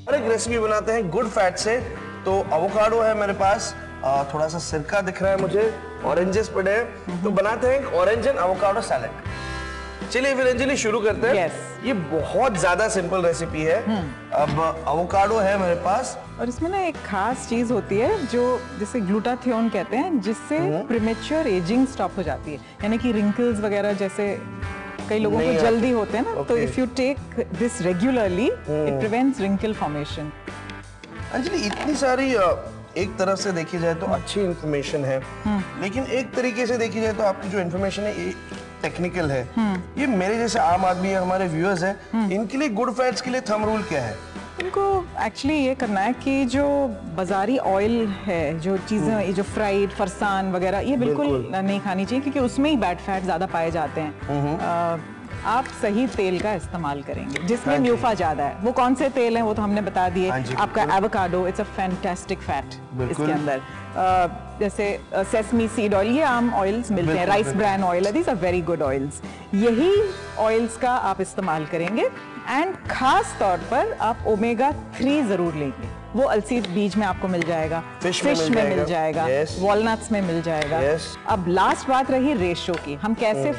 और एक रेसिपी बनाते हैं गुड फैट से। तो एवोकाडो है मेरे पास, थोड़ा सा सिरका दिख रहा है मुझे, ऑरेंजेस पड़े हैं, तो बनाते हैं एक ऑरेंज एंड एवोकाडो सैलेड। चलिए फिर अंजलि शुरू करते हैं। ये बहुत ज्यादा सिंपल रेसिपी है। अब एवोकाडो है मेरे पास, और इसमें ना एक खास चीज होती है जो जिसे ग्लूटाथियोन कहते हैं, जिससे प्रीमेच्योर एजिंग स्टॉप हो जाती है, यानी कि रिंकल्स वगैरह जैसे कई लोगों को जल्दी होते हैं ना, तो if you take this regularly it prevents wrinkle formation. Anjali इतनी सारी एक तरफ से देखी जाए तो अच्छी इंफॉर्मेशन है, लेकिन एक तरीके से देखी जाए तो आपकी जो इंफॉर्मेशन है ये टेक्निकल है। ये मेरे जैसे आम आदमी है, हमारे व्यूअर्स हैं, इनके लिए गुड फैट्स के लिए थंब रूल क्या है? इनको एक्चुअली ये करना है कि जो बाजारी ऑयल है, जो चीजें जो फ्राइड फरसान वगैरह, ये बिल्कुल नहीं खानी चाहिए, क्योंकि उसमें ही बैड फैट ज्यादा पाए जाते हैं। आप सही तेल का इस्तेमाल करेंगे जिसमें म्यूफा ज्यादा है। वो कौन से तेल हैं वो तो हमने बता दिए। आपका avocado, it's a fantastic fat इसके अंदर। जैसे सेसमी सीड ऑयल, ये आम ऑयल्स मिलते हैं, rice bran oil, these are very good oils. यही ऑयल्स का आप इस्तेमाल करेंगे। एंड खास तौर पर आप ओमेगा 3 जरूर लेंगे। वो अलसी बीज में आपको मिल जाएगा, फिश में मिल जाएगा, वॉलनट्स में मिल जाएगा। अब लास्ट बात रही रेशो की, हम कैसे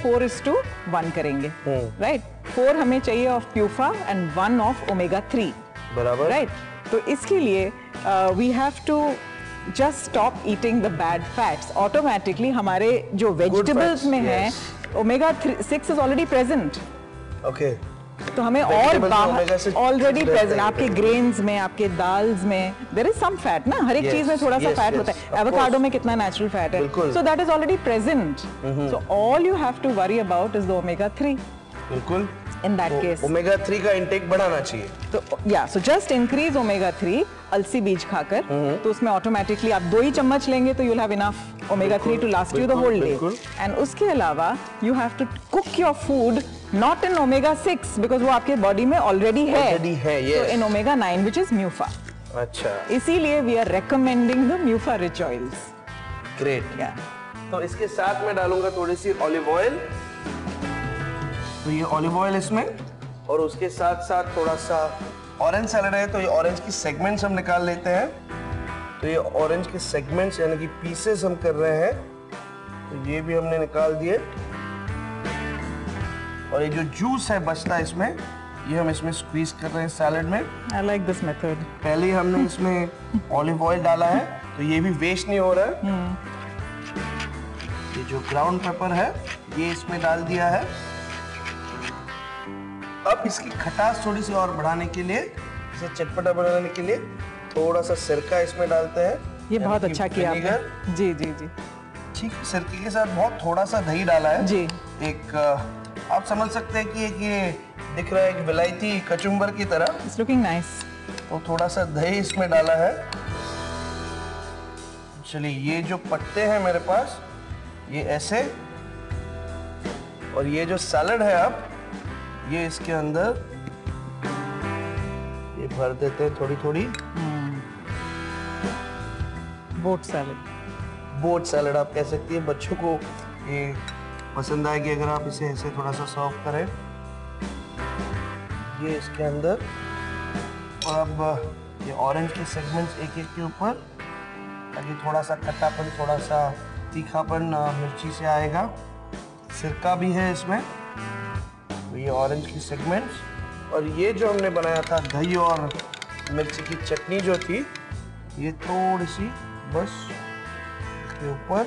4:1 करेंगे, राइट? 4 हमें चाहिए of PUFA and 1 of omega 3, बराबर, राइट? तो इसके लिए we have to just stop eating the bad fats. Automatically हमारे जो वेजिटेबल्स में है omega 6 is already present. Okay, तो हमें और बाहर ऑलरेडी प्रेजेंट आपके ग्रेन्स में, आपके दाल्स में देयर इज सम फैट ना, हर एक चीज में थोड़ा सा फैट होता है। एवोकाडो में कितना नेचुरल फैट है, so that is already present. So all you have to worry about is the omega 3। बिल्कुल, इन दैट केस ओमेगा 3 का इंटेक बढ़ाना चाहिए। तो या सो जस्ट इंक्रीज ओमेगा 3 अलसी बीज खाकर। तो उसमें ऑटोमेटिकली आप 2 ही चम्मच लेंगे तो you will have enough omega 3 to last you the whole day. And उसके अलावा you have to cook your food not in omega 6 because वो आपके बॉडी में ऑलरेडी है, तो in omega 9 which is MUFA. अच्छा, इसीलिए we are recommending the MUFA rich oils. Great. तो इसके साथ में डालूंगा थोड़ी सी ऑलिव ऑयल, तो ये ऑलिव ऑयल इसमें, और उसके साथ साथ थोड़ा सा ऑरेंज सैलेड है, तो ये ऑरेंज की सेगमेंट्स हम निकाल लेते हैं। तो ये ऑरेंज के सेगमेंट्स यानी कि पीसेस हम कर रहे हैं, तो ये भी हमने निकाल दिए। और ये जो जूस है बचता है इसमें, ये हम इसमें स्क्वीज कर रहे हैं सैलेड में। I like this method. पहले ही हमने इसमें ऑलिव ऑयल डाला है, तो ये भी वेस्ट नहीं हो रहा है। ये जो ग्राउंड पेपर है ये इसमें डाल दिया है। अब इसकी खटास थोड़ी सी और बढ़ाने के लिए, इसे चटपटा बनाने के लिए थोड़ा सा सिरका इसमें डालते हैं। ये बहुत अच्छा किया आपने। जी जी जी, ठीक है। सिरके के साथ बहुत थोड़ा सा दही डाला है जी। एक आप समझ सकते हैं कि एक ये दिख रहा है एक विलायती कचुम्बर की तरह। It's looking nice. तो थोड़ा सा दही इसमें डाला है। चलिए, ये जो पत्ते हैं मेरे पास ये ऐसे, और ये जो सैलड है अब ये इसके अंदर ये भर देते हैं थोड़ी थोड़ी। बोट सैलड, बोट सैलड आप कह सकती है। बच्चों को ये पसंद आएगी अगर आप इसे ऐसे थोड़ा सा सर्व करें। ये इसके अंदर, और अब ये ऑरेंज के सेगमेंट्स एक एक के ऊपर, ताकि थोड़ा सा खट्टापन, थोड़ा सा तीखापन मिर्ची से आएगा। सिरका भी है इसमें, तो ये ऑरेंज की सेगमेंट्स, और ये जो हमने बनाया था दही और मिर्ची की चटनी जो थी, ये थोड़ी सी बस इसके ऊपर।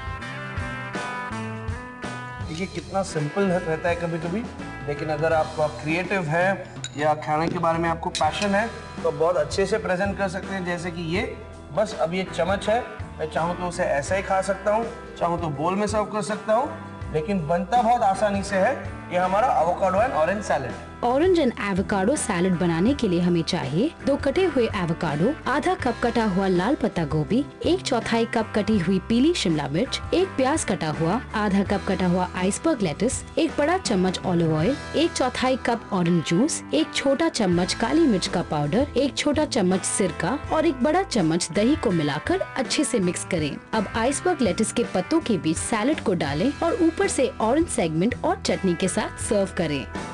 देखिए कितना सिंपल रहता है कभी कभी, लेकिन अगर आप क्रिएटिव है या खाने के बारे में आपको पैशन है तो बहुत अच्छे से प्रेजेंट कर सकते हैं। जैसे कि ये बस अब ये चम्मच है, मैं चाहूँ तो उसे ऐसा ही खा सकता हूँ, चाहूँ तो बोल में सर्व कर सकता हूँ, लेकिन बनता बहुत आसानी से है। ये हमारा avocado and orange salad. Orange and avocado salad बनाने के लिए हमें चाहिए 2 कटे हुए एवोकाडो, आधा कप कटा हुआ लाल पत्ता गोभी, 1/4 कप कटी हुई पीली शिमला मिर्च, 1 प्याज कटा हुआ, आधा कप कटा हुआ आइसबर्ग लेटस, 1 बड़ा चम्मच olive oil, 1/4 cup orange juice, 1 छोटा चम्मच काली मिर्च का पाउडर, 1 छोटा चम्मच सिरका और 1 बड़ा चम्मच दही को मिलाकर अच्छे से मिक्स करें। अब आइसबर्ग लेटस के पत्तों के बीच सैलेड को डालें और ऊपर से ऑरेंज सेगमेंट और चटनी के साथ सर्व करें।